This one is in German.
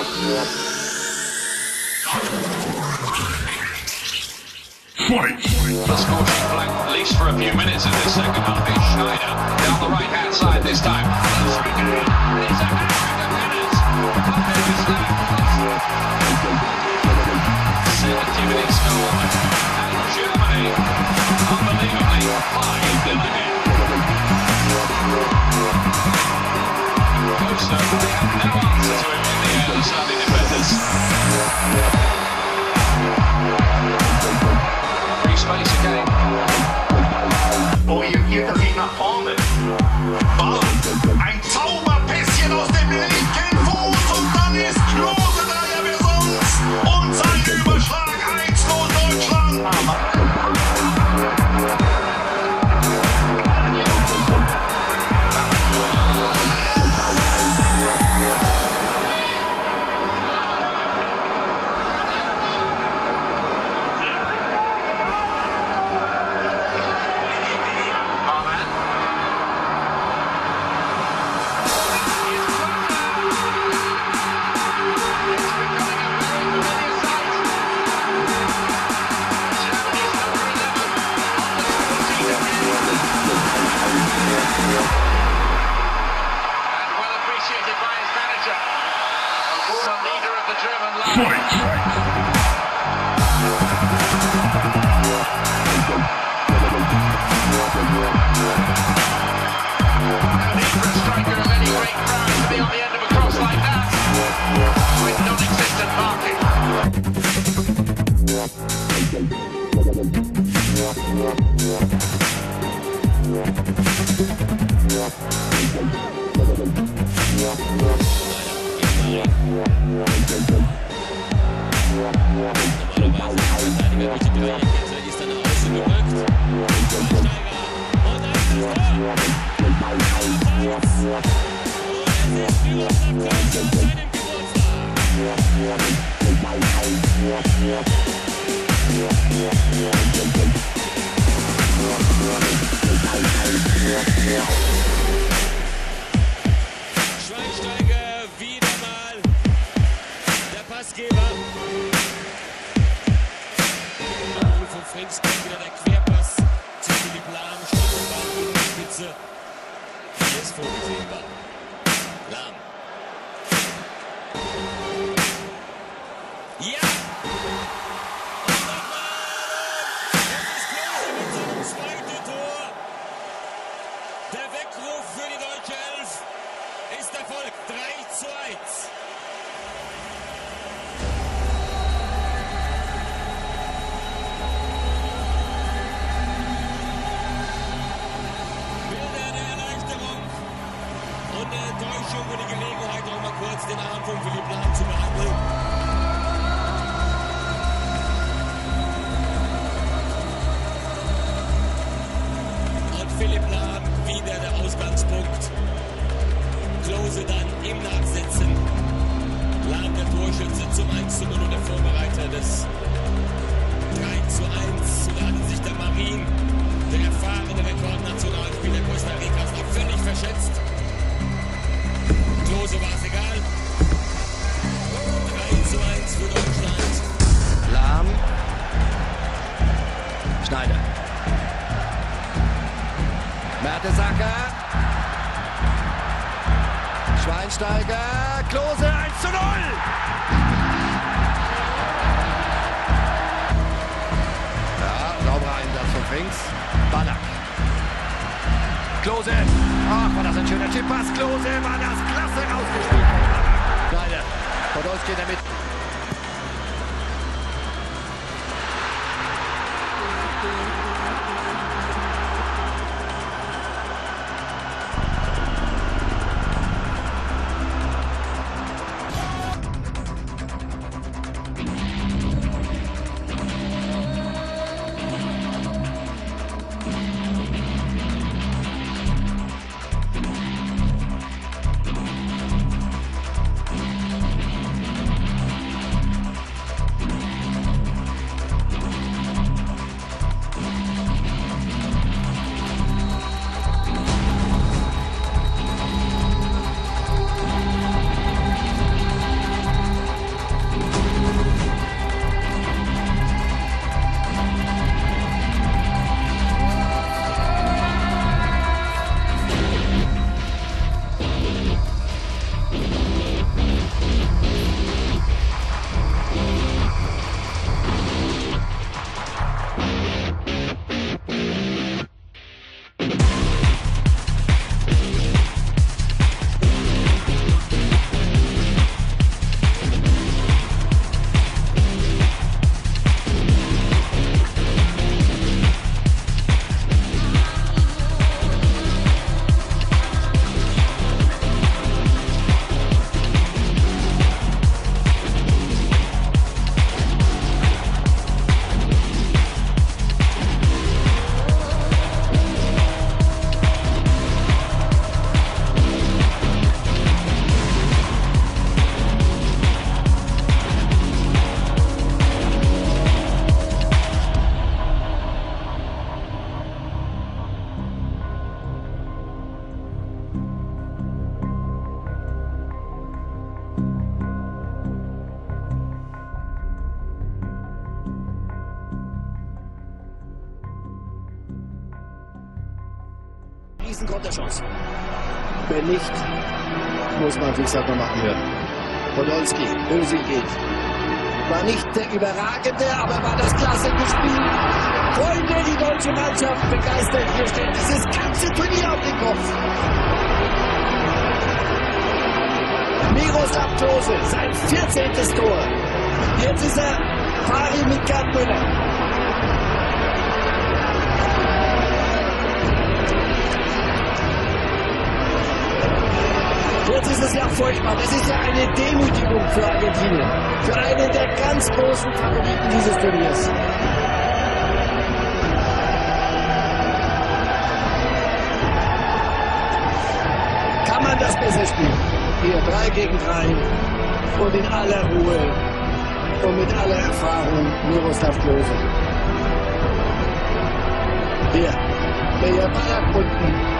The scorching flank, at least for a few minutes in this second half, is Schneider down the right-hand side this time. Minutes score, and Germany unbelievably 5-0 ahead. Costa, they have no answer to him in the air, the Saudi defenders. Free space again. Oh, hier geht der Weg nach vorne. Ball. Ein Zauberpässchen aus dem linken Fuß und dann ist Klose da, ja wer sonst. Und sein Überschlag 1-0 Deutschland. Schweinsteiger wieder mal der Passgeber. Von Frings kommt wieder der Querpass zu Philipp Lahm, steht der Ball in der Spitze. Hier ist vorgesehbar. Lahm. Ja! Und nochmal! Das ist Klose mit seinem zweiten Tor. Der Weckruf für die deutsche Elf ist erfolgt. 3:1. Bilder der Erleichterung und der Enttäuschung und die Gelegenheit, auch mal kurz den Arm von Philipp Lahm zu behandeln. Und Philipp Lahm wieder der Ausgangspunkt. Klose dann im Nachsetzen. Lahm der Torschütze zum 1:0 und der Vorbereiter des 3:1. Und da hatte sich der Marin, der erfahrene Rekordnationalspieler Costa Ricas, noch völlig verschätzt. Klose war es egal. 3:1 für Deutschland. Lahm. Schneider. Mertesacker. Schweinsteiger. Klose 1:0. Ja, sauberer Einsatz von Frings. Ballack. Klose. Ach, war das ein schöner Chippass. Klose war das klasse rausgespielt. Schneider. Podolski in der Mitte. Konterchance. Wenn nicht, muss man sich Sache machen hören. Podolski, Özil geht. War nicht der Überragende, aber war das klasse gespielt. Freunde, die deutsche Mannschaft begeistert. Hier steht dieses ganze Turnier auf den Kopf. Miroslav Klose, sein 14. Tor. Jetzt ist er pari mit Gerd Müller. Jetzt ist es ja furchtbar. Das ist ja eine Demütigung für Argentinien. Für einen der ganz großen Favoriten dieses Turniers. Kann man das besser spielen? Hier 3 gegen 3 und in aller Ruhe und mit aller Erfahrung Miroslav Klose. Hier, der Ballack unten.